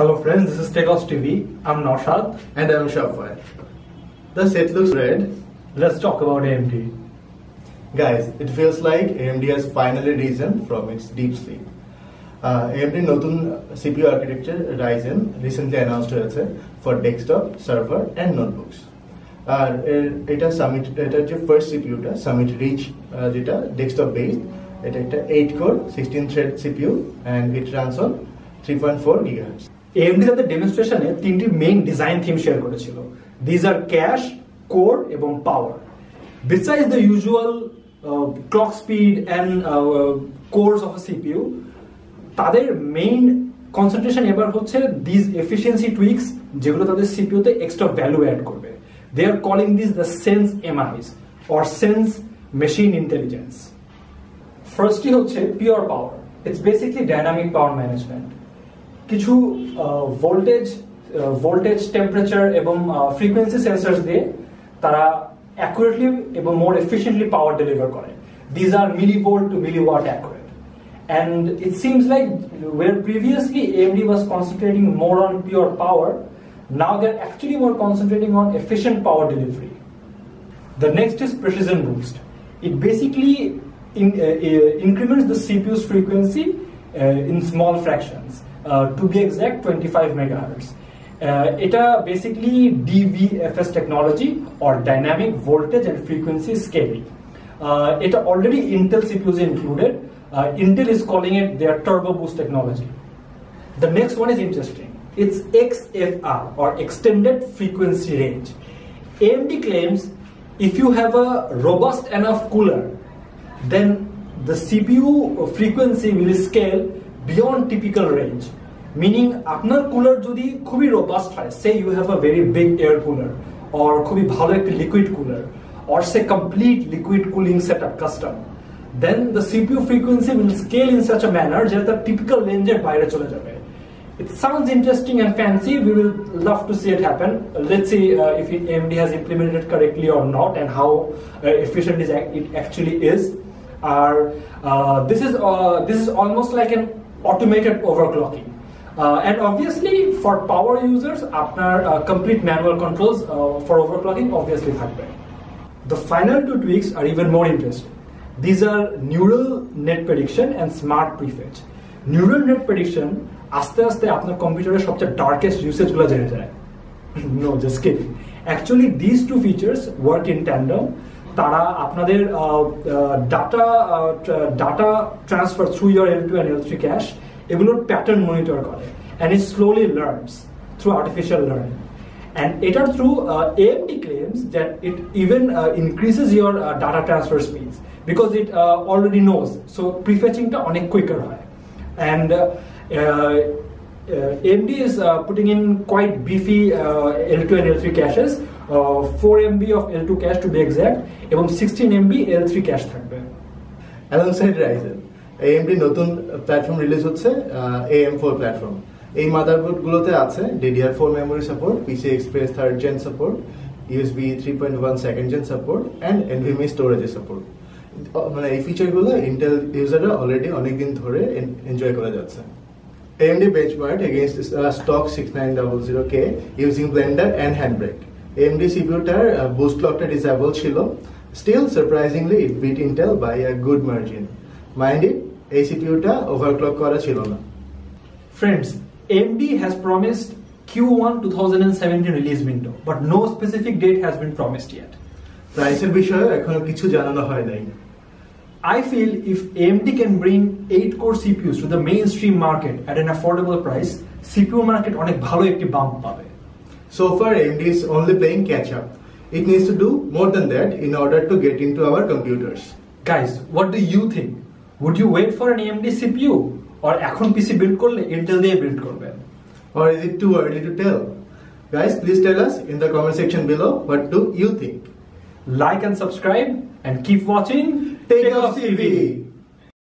Hello friends, this is Takeoff TV. I'm Naushad. And I'm Shafwat. The set looks red. Let's talk about AMD. Guys, it feels like AMD has finally risen from its deep sleep. AMD নতুন CPU architecture Ryzen recently announced হয়েছে for desktop, server and notebooks. আর এটা যে first CPU টা Summit Reach যেটা desktop based, এটা একটা 8 core 16 thread CPU and it runs on 3.4 GHz. AMD তাদের ডেমনস্ট্রেশনে তিনটি মেইন ডিজাইন থিম শেয়ার করেছিল। These are cache, core এবং power. Besides the usual clock speed and cores of a CPU, তাদের main concentration এবার হচ্ছে these efficiency tweaks যেগুলো তাদের CPU তে এক্সট্রা ভ্যালু অ্যাড করবে। They are calling these the Sense MIs or Sense Machine Intelligence. Firstly হচ্ছে pure power. It's basically dynamic power management. কিছু voltage temperature এবং ফ্রিকোয়েন্সি সেন্সরস দিয়ে তারা অ্যাকুরেটলি এবং মোর এফিশিয়েন্টলি পাওয়ার ডেলিভার করে। These are millivolt to milliwatt accurate. And it seems like where previously AMD was concentrating more on pure power, now they're actually more concentrating on efficient power delivery. The next is precision boost. It basically increments the CPU's frequency in small fractions. To be exact, 25 megahertz. এটা basically DVFS technology or dynamic voltage and frequency scaling. It already Intel CPUs included. Intel is calling it their turbo boost technology. The next one is interesting. It's XFR or extended frequency range. AMD claims if you have a robust enough cooler, then the CPU frequency will scale beyond typical range. Meaning আপনার cooler যদি খুবই robust হয়, say you have a very big air cooler or খুবই ভালো একটা liquid cooler or say complete liquid cooling setup custom, then the CPU frequency will scale in such a manner that the typical range এর বাইরে চলে যাবে. It sounds interesting and fancy. We will love to see it happen. Let's see if AMD has implemented it correctly or not and how efficient it actually is. This is almost like an automated overclocking. And obviously for power users, আপনার complete manual controls for overclocking obviously থাকবে. The final two tweaks are even more interesting. These are neural net prediction and smart prefetch. Neural net prediction আস্তে আস্তে আপনার কম্পিউটারের সবচেয়ে darkest usage গুলো জেনে যায়. No, just kidding. Actually, these two features work in tandem. তারা আপনাদের data transfer through your L2 and L3 cache এগুলোর প্যাটার্ন মনিটর করে and it slowly learns through artificial learning. And এটার through AMD claims that it even increases your data transfer speeds because it already knows. So prefetchingটা অনেক quicker হয়. And AMD is putting in quite beefy L2 and L3 caches, 4 MB of L2 cache to be exact, এবং 16 MB L3 cache থাকবে. Alongside Ryzen, AMD নতুন platform release হচ্ছে AM4 platform. এই motherboard গুলোতে আছে DDR4 memory support, PCI Express 3rd gen support, USB 3.1 2nd gen support and NVMe storage support. মানে এই ফিচারগুলো Intel ইউজাররা already অনেকদিন ধরে এনজয় করে যাচ্ছে। AMD benchmarked against stock 6900K using Blender and Handbrake. AMD CPU-টার boost clock-টা disable ছিল. Still, surprisingly, it beat Intel by a good margin. Mind it, এই CPU-টা overclock করা ছিল না। Friends, AMD has promised Q1 2017 release window, but no specific date has been promised yet. প্রাইসের বিষয়ে এখনো কিছু জানানো হয় নাই। I feel if AMD can bring 8-core CPUs to the mainstream market at an affordable price, CPU market অনেক ভালো একটি bump পাবে. So far, AMD is only playing catch-up. It needs to do more than that in order to get into our computers. Guys, what do you think? Would you wait for an AMD CPU? Or এখন PC build করলে Intel দিয়ে build করবেন? Or is it too early to tell? Guys, please tell us in the comment section below what do you think. Like and subscribe and keep watching Takeoff TV.